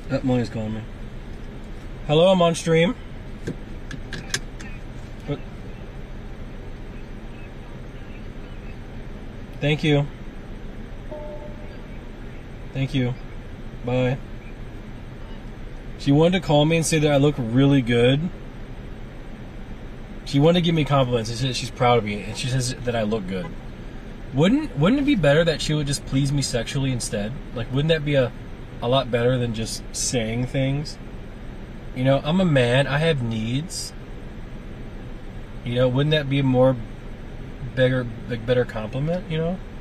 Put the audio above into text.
Malena's calling me. Hello, I'm on stream. What? Thank you. Thank you. Bye. She wanted to call me and say that I look really good. She wanted to give me compliments. She said she's proud of me, and she says that I look good. Wouldn't it be better that she would just please me sexually instead? Like, wouldn't that be a lot better than just saying things? You know, I'm a man. I have needs. You know, wouldn't that be a more better compliment? You know.